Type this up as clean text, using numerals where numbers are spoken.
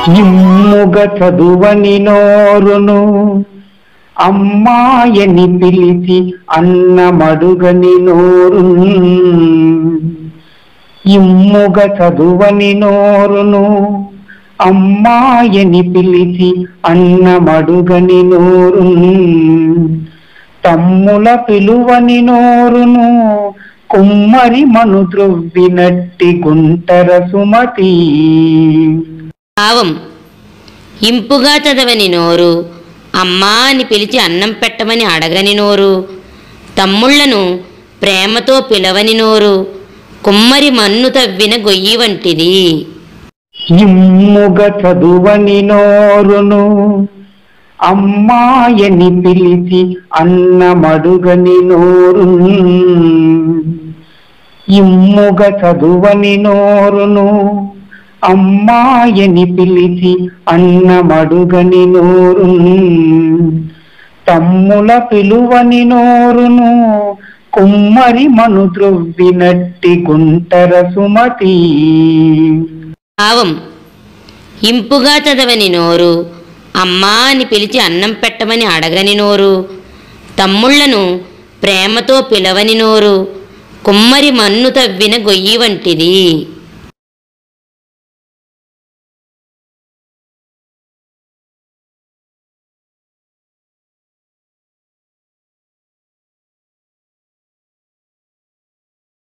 ఇమ్ముగ చదువని నోరును అమ్మాయని పిలిచి అన్నమడుగని నోరు. ఇమ్ముగ చదువని నోరును అమ్మాయని పిలిచి అన్నమడుగని నోరు. తమ్ముల పిలువని నోరును కుమ్మరి మను ద్రవ్వినట్టి గుంటర సుమతి. భావం: ఇంపుగా చదవని నోరు అమ్మా అని పిలిచి అన్నం పెట్టమని అడగని నోరు, తమ్ముళ్లను ప్రేమతో పిలవని నోరు, కుమ్మరి మన్ను తవ్విన గొయ్యి వంటిది. ఇమ్ముగ చదువని నోరును అమ్మాయని పిలిచి అన్నమడుగని నోరు. ఇమ్ముగ చదువని నోరును అమ్మాయని పిలిచి అన్నమడుగని నోరు. తమ్ముల పిలువని నోరును కుమ్మరి మను ద్రవ్వినట్టి గుంటర సుమతి. భావం: ఇంపుగా చదవని నోరు అమ్మా అని పిలిచి అన్నం పెట్టమని అడగని నోరు, తమ్ముళ్లను ప్రేమతో పిలవని నోరు, కుమ్మరి మన్ను తవ్విన గొయ్యి వంటిది.